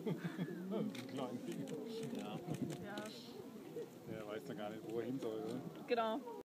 Kleinen Finger. Ja. Der weiß ja gar nicht, wo er hin soll. Oder? Genau.